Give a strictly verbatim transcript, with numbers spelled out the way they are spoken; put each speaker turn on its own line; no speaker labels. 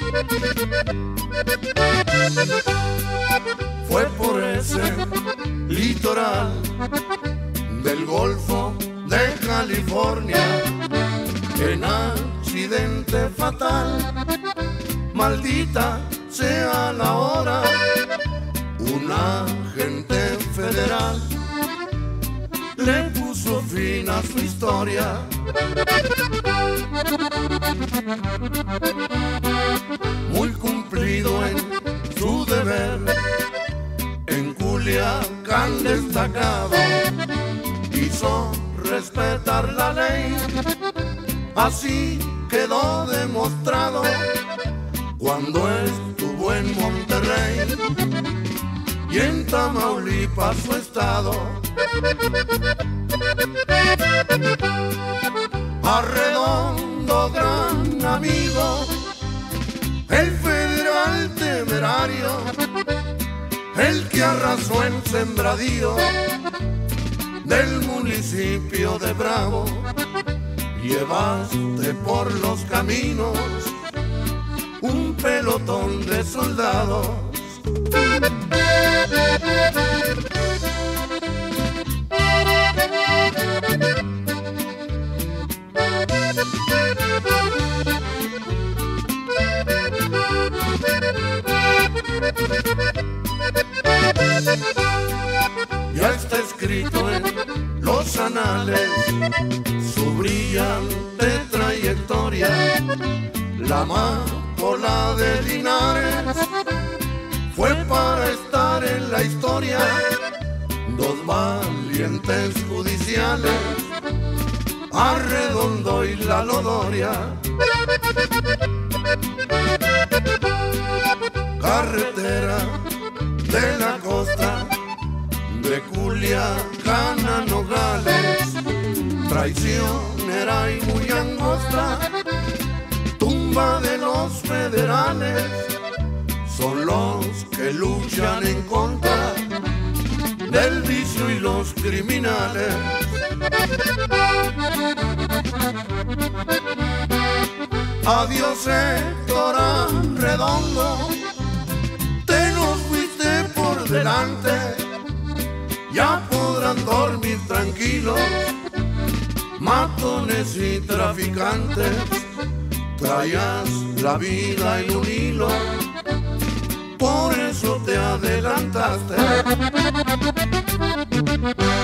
Fue por ese litoral del Golfo de California, en accidente fatal, maldita sea la hora, un agente federal le puso fin a su historia. Muy cumplido en su deber, en Culiacán destacado, hizo respetar la ley. Así quedó demostrado cuando estuvo en Monterrey y en Tamaulipas su estado. Arredondo, gran amigo, el federal temerario, el que arrasó en sembradío del municipio de Bravo. Llevaste por los caminos un pelotón de soldados. Ya está escrito en los anales su brillante trayectoria, la amapola de Linares fue para estar en la historia. Dos valientes judiciales, Arredondo y la Lodoria. Carretera de la costa de Culiacán a Nogales, traicionera y muy angosta, tumba de los federales, son los que luchan en contra del vicio y los criminales. Adiós, Héctor Arredondo, te nos fuiste por delante, ya podrán dormir tranquilos matones y traficantes. Traías la vida en un hilo, por eso te adelantaste.